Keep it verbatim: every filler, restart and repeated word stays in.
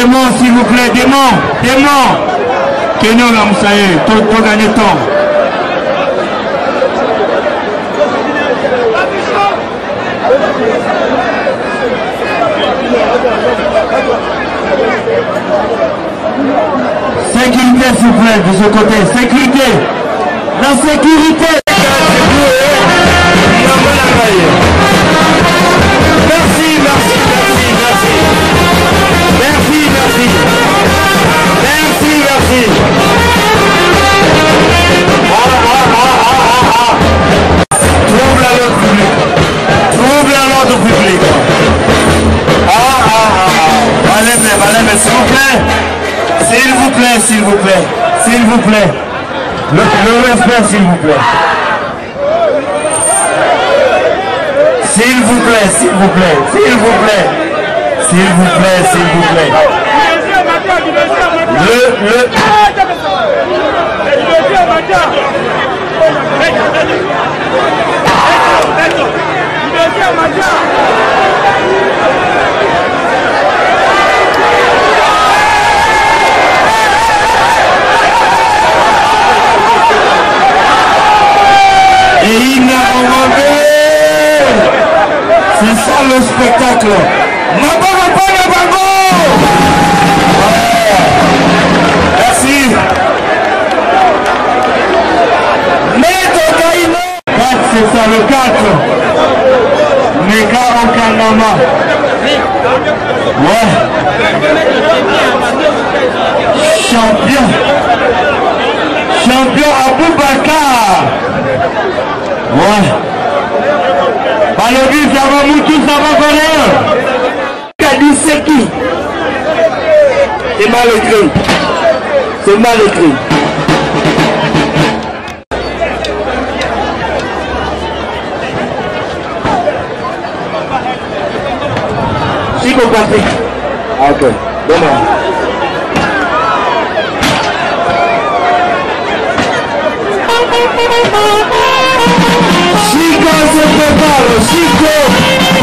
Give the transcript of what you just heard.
Démon, s'il vous plaît, démon, démon. Kenyon là, Moussaïe, tout gagné temps. Sécurité, s'il vous plaît, de ce côté. Sécurité. La sécurité. Merci, merci, merci, merci. Merci, merci. Merci, merci. Ah, ah, ah, ah, ah. Trouble à l'autre public. Trouble à l'autre public. Ah, ah, ah, ah. Allez, mais, allez, mais, s'il vous plaît. S'il vous plaît, s'il vous plaît. S'il vous plaît. Le, le respect, s'il vous plaît. S'il vous plaît, s'il vous plaît, s'il vous plaît. S'il vous plaît, s'il vous plaît. Le, le... Et il n'a pas. C'est ça le spectacle. Merci. C'est ça le quatre. Méga Okanama. Ouais. Champion. Champion Aboubakar. Ouais. Balobi, ça va moutou, ça va connaître. Kadi c'est qui? C'est mal écrit. C'est mal écrit. Chico Patrick. Ah, ok. Bon, bon. Chico se prepara, Chico.